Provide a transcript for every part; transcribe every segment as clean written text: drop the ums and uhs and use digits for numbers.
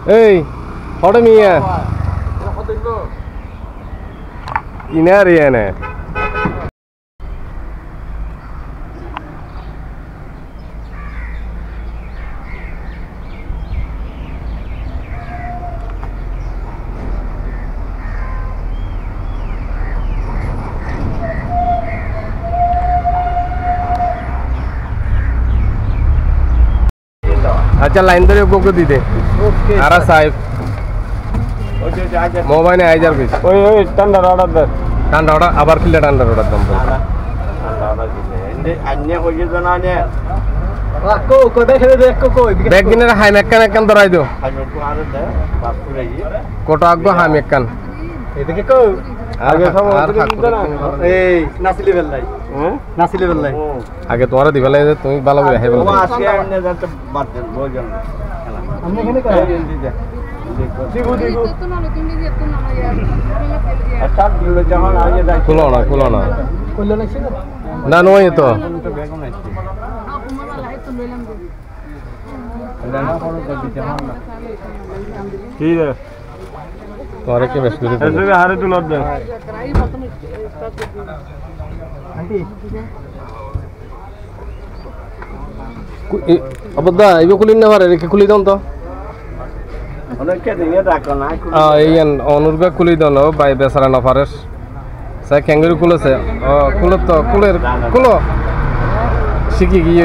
এই হড়ে মিয়া কিনারে এনে अच्छा लाइन धरे को दी दे आरा साहेब मोबाइल है 1000 पीस ओए ओए ठंडा ऑर्डर दे ठंडा ऑर्डर আবার কিলে ठंडा ऑर्डर दम ठंडा ऑर्डर दिले अन्य होई जनाने রাখো কো দেখে দেখো কো ব্যাগ কিনে হাই মেকান একখান ধরাই দাও হাই মেকান আর দে বাস করে কোটা আগো হাই মেকান এদিকে কো আগে সব এই নাসিলি বেলাই হ্যাঁ নাসিলি বেলাই আগে তোমারে দিবেলাই তুমি ভালো করে হেবল ও আজকে এনে যাতে বাদ দেন বলজন আমি এখানে কই দিগু দিগু তো না তুমি যে তো না ইয়ার আচ্ছা দিলে যখন আগে যাই খুলো না খুলো না না নয় তো ব্যাগ নাই আপনারা লাইট তো লইলাম দে না কোনো গদি জামান না কি রে তোরে কি বেশ করে এসে হারে তুই লদ দে আন্টি अबदा इबे खुलिन ना मारे रे खुली दम तो অনেকে দিয়ে রাখো না এই অনুরবে খুলি দলো বাই বেসারা না পারেস সাই ক্যাঙ্গারু খুলেছে খুলো তো খুলো শিখি গিয়ে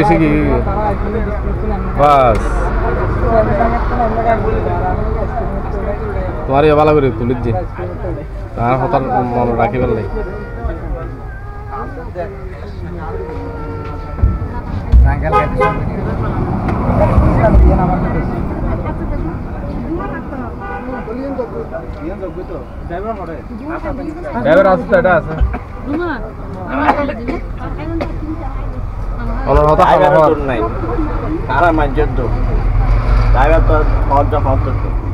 বাস তোমার ভালো করে তুলি দি তার হতার মনে রাখিবেন নাই রাঙ্গাল গাড়ি ড্রাইভার আছে তো এটা আছে আমার হতা খাবার নাই সারা মাঝে তো ড্রাইভার তো হত